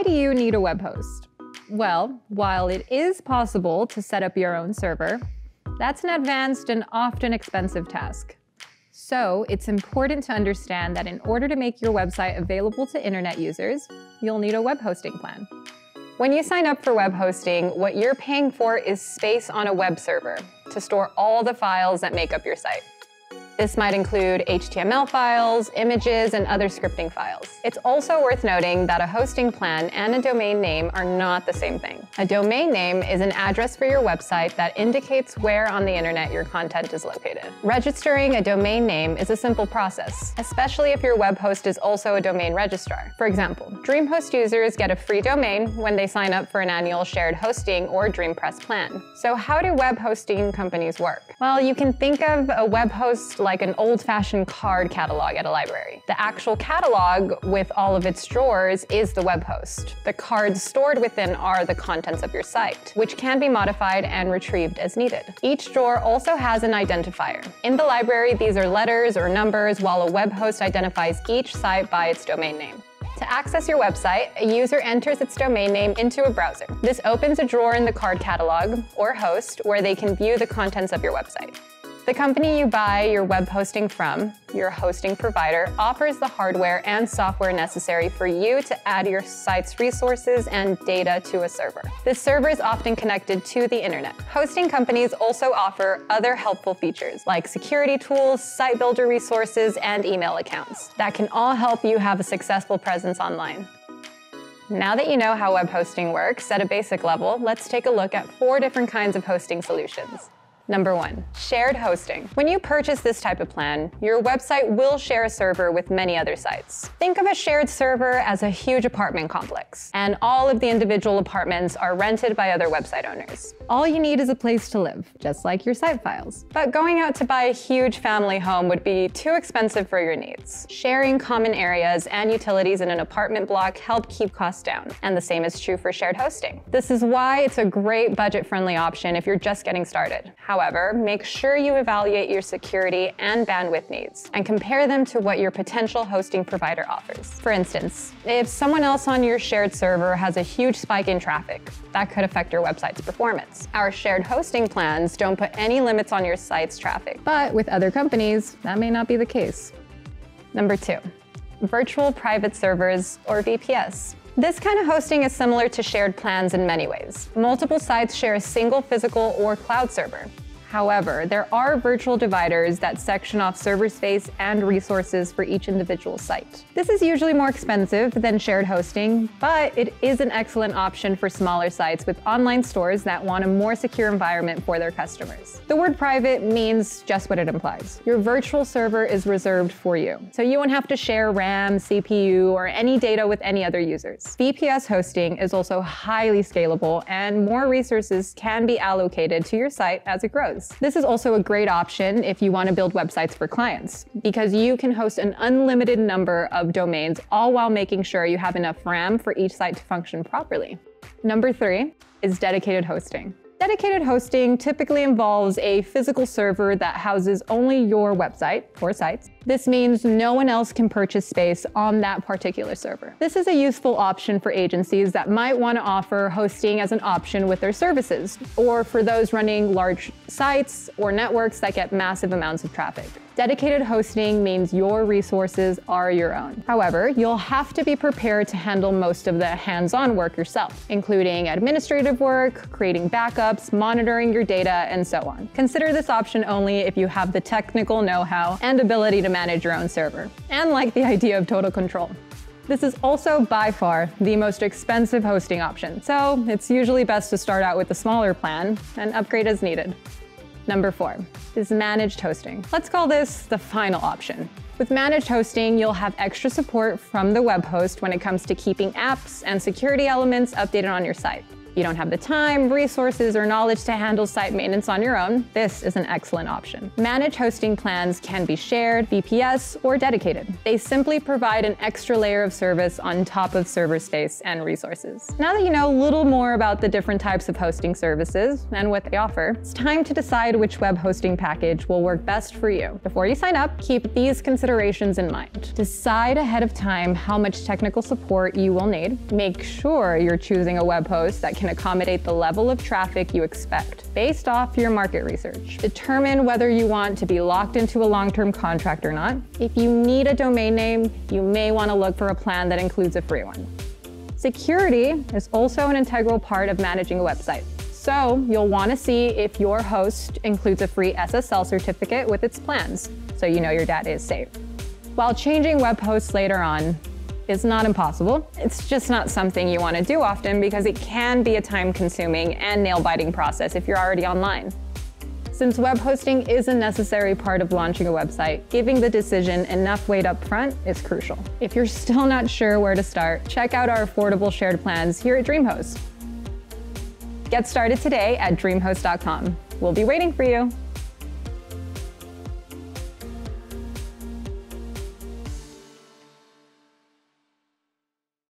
do you need a web host? Well, while it is possible to set up your own server, that's an advanced and often expensive task. So it's important to understand that in order to make your website available to internet users, you'll need a web hosting plan. When you sign up for web hosting, what you're paying for is space on a web server to store all the files that make up your site. This might include HTML files, images, and other scripting files. It's also worth noting that a hosting plan and a domain name are not the same thing. A domain name is an address for your website that indicates where on the internet your content is located. Registering a domain name is a simple process, especially if your web host is also a domain registrar. For example, DreamHost users get a free domain when they sign up for an annual shared hosting or DreamPress plan. So how do web hosting companies work? Well, you can think of a web host like an old-fashioned card catalog at a library. The actual catalog with all of its drawers is the web host. The cards stored within are the contents of your site, which can be modified and retrieved as needed. Each drawer also has an identifier. In the library, these are letters or numbers, while a web host identifies each site by its domain name. To access your website, a user enters its domain name into a browser. This opens a drawer in the card catalog, or host, where they can view the contents of your website. The company you buy your web hosting from, your hosting provider, offers the hardware and software necessary for you to add your site's resources and data to a server. This server is often connected to the internet. Hosting companies also offer other helpful features like security tools, site builder resources, and email accounts that can all help you have a successful presence online. Now that you know how web hosting works at a basic level, let's take a look at 4 different kinds of hosting solutions. Number 1, shared hosting. When you purchase this type of plan, your website will share a server with many other sites. Think of a shared server as a huge apartment complex, and all of the individual apartments are rented by other website owners. All you need is a place to live, just like your site files. But going out to buy a huge family home would be too expensive for your needs. Sharing common areas and utilities in an apartment block help keep costs down, and the same is true for shared hosting. This is why it's a great budget-friendly option if you're just getting started. However, make sure you evaluate your security and bandwidth needs and compare them to what your potential hosting provider offers. For instance, if someone else on your shared server has a huge spike in traffic, that could affect your website's performance. Our shared hosting plans don't put any limits on your site's traffic, but with other companies, that may not be the case. Number 2, virtual private servers, or VPS. This kind of hosting is similar to shared plans in many ways. Multiple sites share a single physical or cloud server. However, there are virtual dividers that section off server space and resources for each individual site. This is usually more expensive than shared hosting, but it is an excellent option for smaller sites with online stores that want a more secure environment for their customers. The word private means just what it implies. Your virtual server is reserved for you, so you won't have to share RAM, CPU, or any data with any other users. VPS hosting is also highly scalable, and more resources can be allocated to your site as it grows. This is also a great option if you want to build websites for clients, because you can host an unlimited number of domains, all while making sure you have enough RAM for each site to function properly. Number 3 is dedicated hosting. Dedicated hosting typically involves a physical server that houses only your website or sites. This means no one else can purchase space on that particular server. This is a useful option for agencies that might want to offer hosting as an option with their services, or for those running large sites or networks that get massive amounts of traffic. Dedicated hosting means your resources are your own. However, you'll have to be prepared to handle most of the hands-on work yourself, including administrative work, creating backups, monitoring your data, and so on. Consider this option only if you have the technical know-how and ability to manage your own server, and like the idea of total control. This is also by far the most expensive hosting option, so it's usually best to start out with the smaller plan and upgrade as needed. Number 4 is managed hosting. Let's call this the final option. With managed hosting, you'll have extra support from the web host when it comes to keeping apps and security elements updated on your site. You don't have the time, resources, or knowledge to handle site maintenance on your own, this is an excellent option. Managed hosting plans can be shared, VPS, or dedicated. They simply provide an extra layer of service on top of server space and resources. Now that you know a little more about the different types of hosting services and what they offer, it's time to decide which web hosting package will work best for you. Before you sign up, keep these considerations in mind. Decide ahead of time how much technical support you will need. Make sure you're choosing a web host that can accommodate the level of traffic you expect based off your market research. Determine whether you want to be locked into a long-term contract or not. If you need a domain name, you may want to look for a plan that includes a free one. Security is also an integral part of managing a website. So you'll want to see if your host includes a free SSL certificate with its plans, so you know your data is safe. While changing web hosts later on is not impossible, it's just not something you want to do often because it can be a time-consuming and nail-biting process if you're already online. Since web hosting is a necessary part of launching a website, giving the decision enough weight up front is crucial. If you're still not sure where to start, check out our affordable shared plans here at DreamHost. Get started today at DreamHost.com. We'll be waiting for you.